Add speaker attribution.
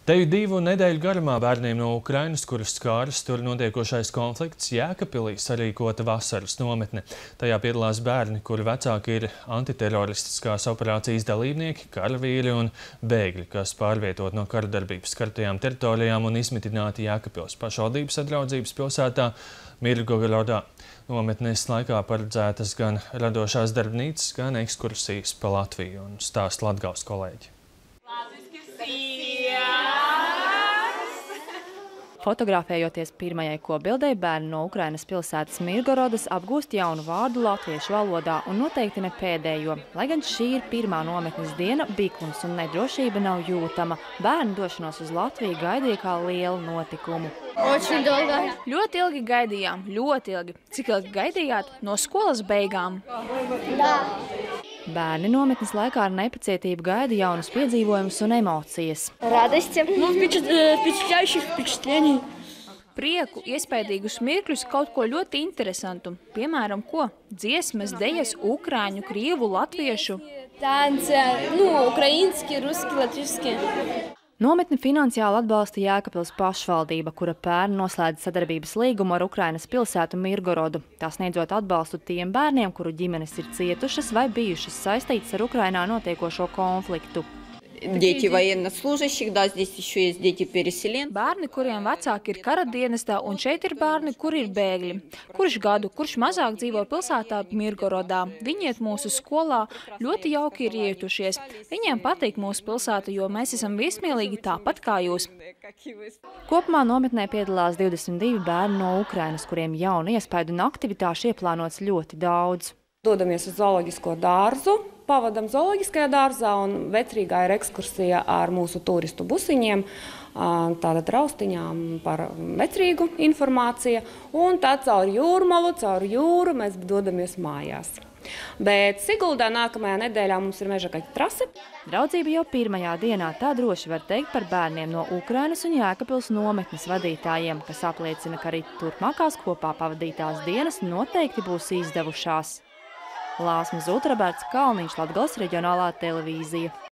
Speaker 1: Teju 2 nedēļu garumā bērniem no Ukrainas, kurus skāris tur notiekošais konflikts, Jēkabpilī sarīkota vasaras nometne. Tajā piedalās bērni, kuri vecāki ir antiteroristiskās operācijas dalībnieki, karavīri un bēgļi, kas pārvietot no karadarbības skartajām teritorijām un izmitināti Jēkabpils pašvaldības sadraudzības pilsētā Mirgogorodā. Nometnes laikā paredzētas gan radošās darbnīcas, gan ekskursijas pa Latviju, un stāsta Latgales kolēģi.
Speaker 2: Fotografējoties pirmajai kopbildei, bērni no Ukrainas pilsētas Mirgorodas apgūst jaunu vārdu latviešu valodā un noteikti ne pēdējo. Lai gan šī ir pirmā nometnes diena, biklums un nedrošība nav jūtama. Bērni došanos uz Latviju gaidīja kā lielu notikumu. Ļoti ilgi gaidījām, ļoti ilgi. Cik ilgi gaidījāt? No skolas beigām? Bērni nometnes laikā ar nepacietību gaida jaunus piedzīvojumus un emocijas. Prieku, iespaidīgus mirkļus, kaut ko ļoti interesantu. Piemēram, ko? Dziesmas, dejas, ukrāņu, krievu, latviešu. Nometni finansiāli atbalsta Jēkabpils pašvaldība, kura pērn noslēdz sadarbības līgumu ar Ukrainas pilsētu Mirgorodu. Tā sniedzot atbalstu tiem bērniem, kuru ģimenes ir cietušas vai bijušas saistītas ar Ukrainā notiekošo konfliktu.
Speaker 3: Дети военнослужащих, да, здесь еще есть дети переселенцев.
Speaker 2: Bērni, kuriem vecāki ir kara dienestā, un šeit ir bērni, kuri ir bēgļi. Kurš gadu, kurš mazāk dzīvo pilsētā Mirgorodā. Viņi iet mūsu skolā, ļoti jauki ir iejutušies. Viņiem patīk mūsu pilsēta, jo mēs esam viesmīlīgi tāpat kā jūs. Kopumā nometnē piedalās 22 bērni no Ukrainas, kuriem jaunu iespaidu un aktivitāšu ieplānots ļoti daudz.
Speaker 4: Dodamies uz zooloģisko dārzu, pavadam zooloģiskajā dārzā, un vecrīgā ir ekskursija ar mūsu turistu busiņiem, tātad raustiņām par vecrīgu informāciju, un tad caur jūrmalu, caur jūru mēs dodamies mājās. Bet Siguldā nākamajā nedēļā mums ir mežakaķu trase.
Speaker 2: Draudzība jau pirmajā dienā, tā droši var teikt par bērniem no Ukrainas un Jēkabpils nometnes vadītājiem, kas apliecina, ka arī turpmākās kopā pavadītās dienas noteikti būs izdevušās. Lāsma Zutra, Roberts Kalniņš, Latgales reģionālā televīzija.